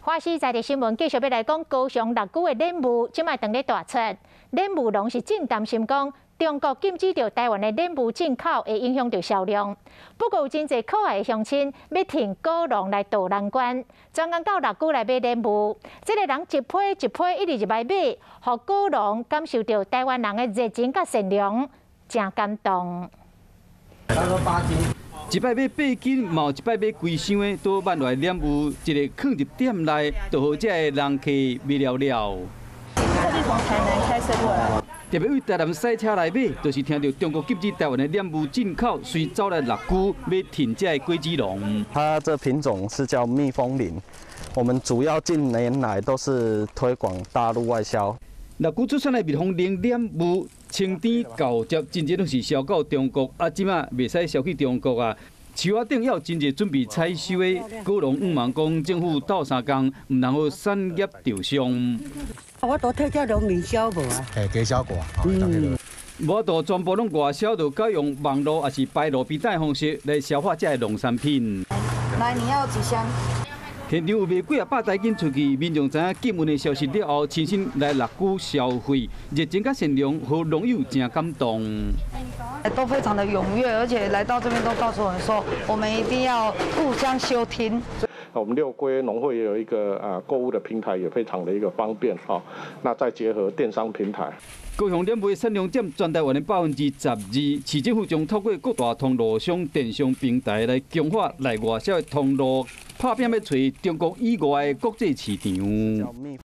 华视在地新闻继续要来讲高雄6区的莲雾，即卖当咧大出，莲雾农是真担心讲中国禁止着台湾的莲雾进口，会影响着销量。不过有真侪可爱的乡亲要挺高农来渡难关，专工到6区来买莲雾，这个人一批一批一直入来买，互高农感受到台湾人的热情甲善良，真感动。 一摆买8斤，嘛有一摆买规箱的，都万来莲雾，一个放入店内，就好这个人客买了了。 特地从台南开车过来。 特别为台南赛车来买，就是听到中国禁止台湾的莲雾进口，随走来6区买挺这个果子龙。 它这品种是叫蜜蜂林，我们主要近年来都是推广大陆外销。 6区出产的蜜蜂林莲雾，清甜厚接，真正都是销到中国，即马袂使销去中国啊。树仔顶也有真侪准备采收的，高农毋忙讲政府斗3工，唔能够产业着伤。 我都退这农民销无啊， 加销过啊。 无都全部拢外销，就改用网络还是摆路边摊方式来消化这农产品。 来，你要几箱？ 现场有卖几百台斤出去，民众知影禁运的消息了后，亲身来6区消费，热情甲善良，和农友真感动。 都非常的踊跃，而且来到这边都告诉我们说，我们一定要互相休听。 我们6区农会也有一个购物的平台，也非常的一个方便哈。那再结合电商平台。 高雄莲雾的产量占全台湾的12%，市政府将透过各大通路商、电商平台来强化内外销的通路，打拼要找中国以外的国际市场。